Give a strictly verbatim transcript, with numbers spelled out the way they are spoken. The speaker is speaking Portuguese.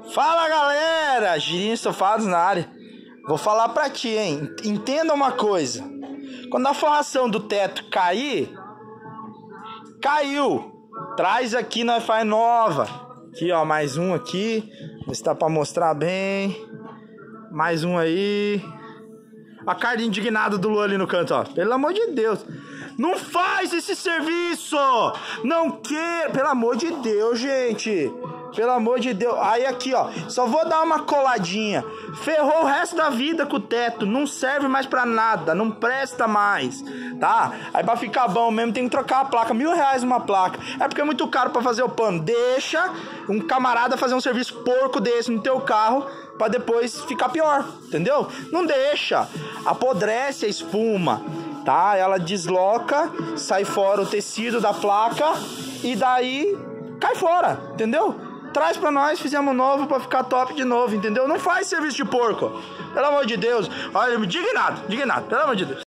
Fala galera, Girinho Estofados na área. Vou falar pra ti, hein? Entenda uma coisa. Quando a forração do teto cair, caiu. Traz aqui na Wi-Fi nova. Aqui ó, mais um aqui. Vê se dá pra mostrar bem. Mais um aí. A cara de indignado do Lu ali no canto, ó. Pelo amor de Deus. Não faz esse serviço! Não quer... Pelo amor de Deus, gente. Pelo amor de Deus. Aí aqui, ó. Só vou dar uma coladinha. Ferrou o resto da vida com o teto. Não serve mais pra nada. Não presta mais. Tá? Aí pra ficar bom mesmo tem que trocar a placa. Mil reais uma placa. É porque é muito caro pra fazer o pano. Deixa um camarada fazer um serviço porco desse no teu carro pra depois ficar pior. Entendeu? Não deixa. Apodrece a espuma. Tá? Ela desloca, sai fora o tecido da placa e daí cai fora, entendeu? Traz pra nós, fizemos novo pra ficar top de novo, entendeu? Não faz serviço de porco, pelo amor de Deus. Olha, indignado, indignado, pelo amor de Deus.